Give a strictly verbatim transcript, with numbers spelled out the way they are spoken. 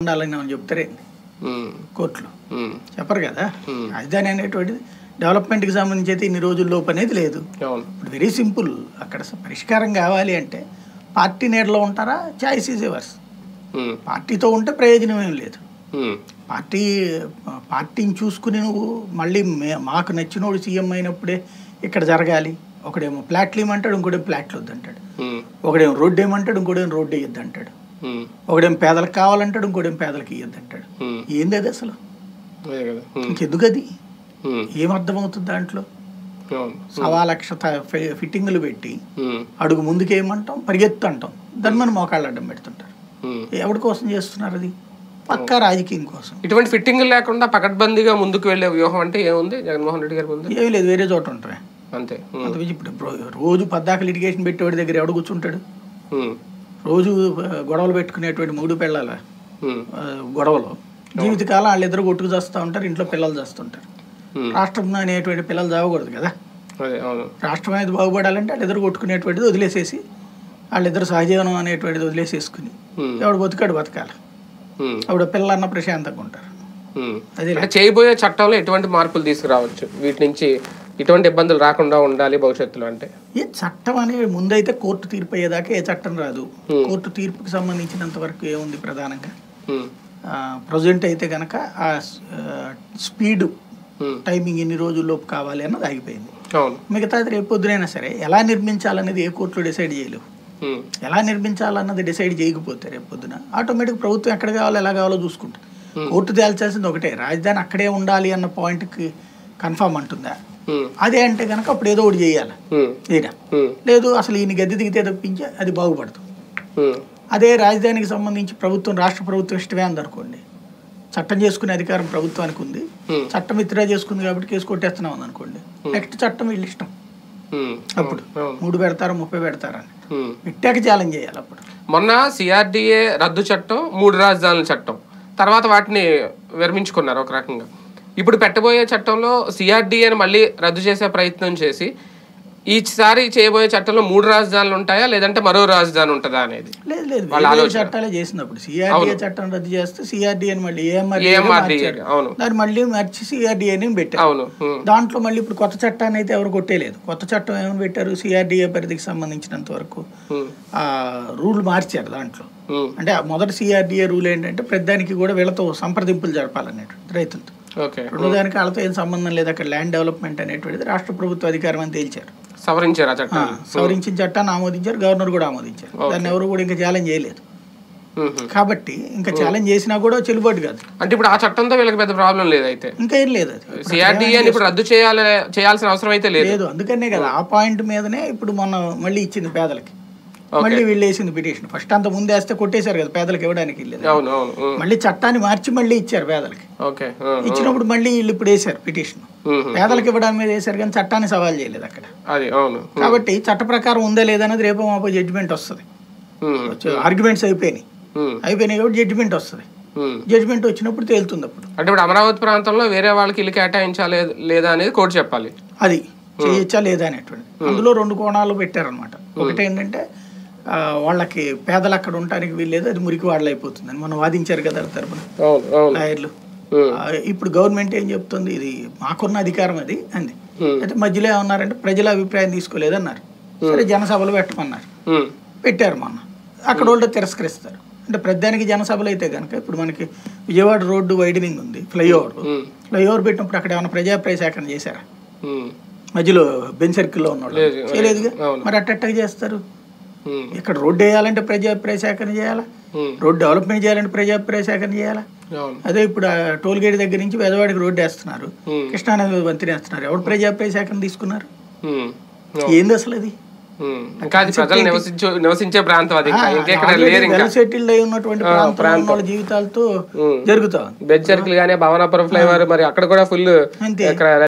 ఉండాలని అని చెప్తారేంటి కోర్టులో? చెప్పరు కదా. రాజధాని అనేటువంటిది డెవలప్మెంట్కి సంబంధించి అయితే ఇన్ని రోజుల్లోపు అనేది లేదు. ఇప్పుడు వెరీ సింపుల్. అక్కడ పరిష్కారం కావాలి అంటే పార్టీ నీడలో ఉంటారా, చాయిస్ ఈజ్ ఎవర్స్. పార్టీతో ఉంటే ప్రయోజనం ఏం లేదు. పార్టీ పార్టీని చూసుకుని నువ్వు మళ్ళీ మాకు నచ్చినోడు సీఎం అయినప్పుడే ఇక్కడ జరగాలి. ఒకడేమో ప్లాట్లు ఇవ్వమంటాడు, ఇంకోటేమో ప్లాట్లు వద్దంటాడు. ఒకడేమో రోడ్డు ఏమంటాడు, ఇంకోటేమో రోడ్డు ఇయ్యద్దు అంటాడు. ఒకడేమో పేదలకు కావాలంటాడు, ఇంకోటేమో పేదలకు ఇయ్యద్దు అంటాడు. ఏంది అది అసలు? ఇంకెందుకు అది? ఏమర్థమవుతుంది దాంట్లో? సవా లక్ష ఫిట్టింగులు పెట్టి అడుగు ముందుకేయమంటాం, పరిగెత్తు అంటాం, దాన్ని మనం మోకాళ్ళు అడ్డం పెడుతుంటారు. ఎవరి కోసం చేస్తున్నారు అది? పక్కా రాజకీయం కోసం. ఇటువంటి ఫిట్టింగ్ లేకుండా పకడ్బందీగా ముందుకు వెళ్లే వ్యూహం అంటే ఏముంది జగన్మోహన్ రెడ్డి గారి ముందు? ఏమీ లేదు, వేరే చోట ఉంటాయి అంతే. ఇప్పుడు రోజు పద్దాక లిటిగేషన్ పెట్టేవాడి దగ్గర ఎవడు కూర్చుంటాడు? రోజు గొడవలు పెట్టుకునేటువంటి మూడు పిల్లల గొడవలు జీవితకాలం వాళ్ళిద్దరు కొట్టుకు చేస్తూ ఉంటారు, ఇంట్లో పిల్లలు చేస్తుంటారు. రాష్ట్రం అనేటువంటి పిల్లలు చావకూడదు కదా. రాష్ట్రం అనేది బాగుపడాలంటే వాళ్ళిద్దరు కొట్టుకునేటువంటిది వదిలేసేసి వాళ్ళిద్దరు సహజీవనం అనేటువంటిది వదిలేసేసుకుని ఎవడు బతుకాడు బతకాలి. అప్పుడు పిల్లలన్న ప్రశాంతంగా ఉంటారు. అదే చేయబోయే చట్టంలో ఎటువంటి మార్పులు తీసుకురావచ్చు వీటి నుంచి ఇటువంటి ఇబ్బందులు రాకుండా ఉండాలి భవిష్యత్తులో అంటే? ఏ చట్టం అనేది ముందైతే కోర్టు తీర్పు అయ్యేదాకా ఏ చట్టం రాదు. కోర్టు తీర్పుకి సంబంధించినంత వరకు ఏముంది ప్రధానంగా ప్రజెంట్ అయితే కనుక ఆ స్పీడు టైమింగ్ ఎన్ని రోజుల్లోపు కావాలి అన్నది ఆగిపోయింది. మిగతాది రేపు పొద్దునైనా సరే ఎలా నిర్మించాలనేది ఏ కోర్టులో డిసైడ్ చేయలేవు. ఎలా నిర్మించాలన్నది డిసైడ్ చేయకపోతే రేపు పొద్దున ఆటోమేటిక్ ప్రభుత్వం ఎక్కడ కావాలో ఎలా కావాలో చూసుకుంటుంది. కోర్టు తేల్చాల్సింది ఒకటే, రాజధాని అక్కడే ఉండాలి అన్న పాయింట్కి కన్ఫర్మ్ అంటుందా? అదే అంటే కనుక అప్పుడు ఏదో ఒకటి చేయాలి. ఈయన లేదు అసలు ఈయన గద్దె దిగితే తప్పించి అది బాగుపడుతుంది. అదే రాజధానికి సంబంధించి ప్రభుత్వం రాష్ట్ర ప్రభుత్వం ఇష్టమే అందనుకోండి, చట్టం చేసుకునే అధికారం ప్రభుత్వానికి ఉంది, చట్టం విత్డ్రా చేసుకుంది కాబట్టి కేసు కొట్టేస్తున్నాం అని అనుకోండి, నెక్స్ట్ చట్టం వీళ్ళు ఇష్టం. అప్పుడు మూడు పెడతారు ముప్పై పెడతారని పెట్టాక ఛాలెంజ్ చేయాలి. అప్పుడు మొన్న సిఆర్డిఏ రద్దు చట్టం, మూడు రాజధానుల చట్టం తర్వాత వాటిని విరమించుకున్నారు ఒక రకంగా. ఇప్పుడు పెట్టబోయే చట్టంలో సిఆర్డిఏని మళ్ళీ రద్దు చేసే ప్రయత్నం చేసి ఈసారి చేయబోయే చట్టంలో మూడు రాజధానులు ఉంటాయా లేదంటే మరో రాజధాని ఉంటుందా అనేది? లేదు లేదు, చట్టాలే చేసినప్పుడు సిఆర్డిఏ చట్టం రద్దు చేస్తే సిఆర్డిఏని మళ్ళీ ఏఎంఆర్డిఏ దాన్ని మళ్ళీ మార్చి సిఆర్డిఏని పెట్టారు. దాంట్లో మళ్ళీ ఇప్పుడు కొత్త చట్టాన్ని అయితే ఎవరు కొట్టేలేదు. కొత్త చట్టం ఏమని పెట్టారు? సిఆర్డిఏ పరిధికి సంబంధించినంత వరకు ఆ రూల్ మార్చారు. దాంట్లో అంటే మొదటి సిఆర్డిఏ రూల్ ఏంటంటే ప్రతిదానికి కూడా వీళ్ళతో సంప్రదింపులు జరపాలనేటువంటి రైతులతో. రెండో దానికి వాళ్ళతో ఏం సంబంధం లేదు, అక్కడ ల్యాండ్ డెవలప్మెంట్ అనేటువంటిది రాష్ట్ర ప్రభుత్వ అధికారం అని తేల్చారు. సవరించారు ఆ చట్టాన్ని. సవరించిన చట్టాన్ని ఆమోదించారు, గవర్నర్ కూడా ఆమోదించారు. దాన్ని ఎవరు కూడా ఇంకా ఛాలెంజ్ చేయలేదు. కాబట్టి ఇంకా ఛాలెంజ్ చేసినా కూడా చెల్లుబాటు కాదు. అంటే ఇప్పుడు ఆ చట్టంతో వీళ్ళకి పెద్ద ప్రాబ్లం లేదు అయితే? ఇంకా ఏం లేదు. అది సిఆర్డిఏని ఇప్పుడు రద్దు చేయాలి చేయాల్సిన అవసరం అయితే లేదు. అందుకనే కదా ఆ పాయింట్ మీదనే ఇప్పుడు మొన్న మళ్ళీ ఇచ్చింది పేదలకి. మళ్ళీ వీళ్ళు వేసింది పిటిషన్. ఫస్ట్ అంత ముందు వేస్తే కొట్టేశారు కదా, పేదలకు ఇవ్వడానికి వెళ్ళలేదు. మళ్ళీ చట్టాన్ని మార్చి మళ్ళీ ఇచ్చారు పేదలకి. ఇచ్చినప్పుడు మళ్ళీ వీళ్ళు ఇప్పుడు వేసారు పిటిషన్. పేదలకు ఇవ్వడానికి మీద వేసారు కానీ చట్టాన్ని సవాల్ చేయలేదు అక్కడ. కాబట్టి చట్ట ప్రకారం ఉందా లేదన్నది రేపు మాపో జడ్జిమెంట్ వస్తుంది. ఆర్గ్యుమెంట్స్ అయిపోయినాయి అయిపోయినాయి కాబట్టి జడ్జిమెంట్ వస్తుంది. జడ్జిమెంట్ వచ్చినప్పుడు తేలుతుంది. అప్పుడు అంటే ఇప్పుడు అమరావతి ప్రాంతంలో వేరే వాళ్ళకి ఇల్లు కేటాయించాలి లేదా అనేది కోర్టు చెప్పాలి. అది చేయొచ్చా లేదా అనేటువంటి అందులో రెండు కోణాలు పెట్టారనమాట. ఒకటి ఏంటంటే వాళ్ళకి పేదలు అక్కడ ఉండటానికి వీల్లేదు, అది మురికి వాడలు అయిపోతుందని మనం వాదించారు కదా తరపున లాయర్లు. ఇప్పుడు గవర్నమెంట్ ఏం చెప్తుంది, ఇది మాకున్న అధికారం అది అంది. అయితే మధ్యలో ఏమన్నారంటే ప్రజల అభిప్రాయం తీసుకోలేదన్నారు. సరే జనసభలు పెట్టమన్నారు, పెట్టారు. మొన్న అక్కడ వాళ్ళు తిరస్కరిస్తారు. అంటే ప్రతిదానికి జనసభలు అయితే కనుక ఇప్పుడు మనకి విజయవాడ రోడ్డు వైడనింగ్ ఉంది, ఫ్లైఓవర్ ఫ్లైఓవర్ పెట్టినప్పుడు అక్కడ ఏమైనా ప్రజాప్రాయ సేకరణ చేశారా? మధ్యలో బెంచ్ సర్కిల్లో ఉన్నవాళ్ళు చేయలేదుగా. మరి అట్టగా చేస్తారు. ఇక్కడ రోడ్డు వేయాలంటే ప్రజాప్రాయ సేకరణ చేయాలా, రోడ్డు డెవలప్మెంట్ చేయాలంటే ప్రజాప్రాయ సేకరణ చేయాలా. అదే ఇప్పుడు టోల్ గేట్ దగ్గర నుంచి పేదవాడికి రోడ్డు వేస్తున్నారు, కృష్ణానది వంతెన వేస్తున్నారు. ఎవరు ప్రజాప్రాయ సేకరణ తీసుకున్నారు? ఏంది అసలు అది? నివసించే ప్రాంతం అది సెటిల్డ్ అయి ఉన్నటువంటి ప్రాంతాల జీవితాలతో జరుగుతా. బెంచ్ సర్కిల్ గానీ భవనాపురం ఫ్లైఓవర్ మరి అక్కడ కూడా ఫుల్